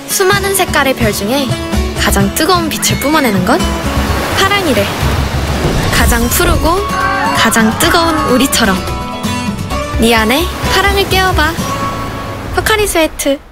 수많은 색깔의 별 중에 가장 뜨거운 빛을 뿜어내는 건 파랑이래. 가장 푸르고 가장 뜨거운 우리처럼 네 안에 파랑을 깨워봐. 포카리 스웨트.